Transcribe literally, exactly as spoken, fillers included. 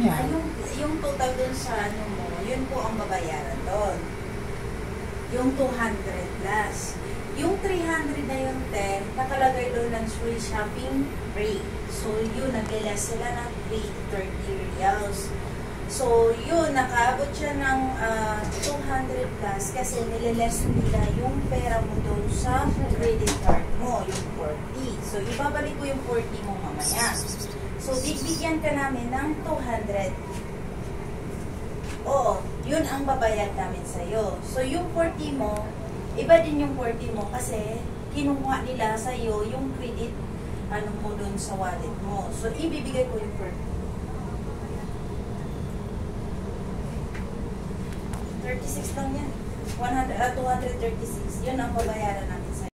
niya? Ah, yung, yung total dun sa ano mo, yun po ang babayaran doon. Yung two hundred plus. Yung three hundred na yung ten, nakalagay doon ng free shopping rate. So, yun, nag-less sila ng three hundred thirty reals. So, yun, nakaabot siya ng uh, two hundred plus kasi nililess nila yung pera mo doon sa credit card mo, yung forty. So, ibabalik ko yung forty mo mamaya. So, bibigyan ka namin ng two hundred. Oo, yun ang babayad namin sa'yo. So, yung forty mo, iba din yung forty mo kasi kinuha nila sa'yo yung credit ano mo doon sa wallet mo. So, ibibigay ko yung forty. thirty-six lang yan. one hundred, uh, two hundred thirty-six. Yun ang babayaran namin.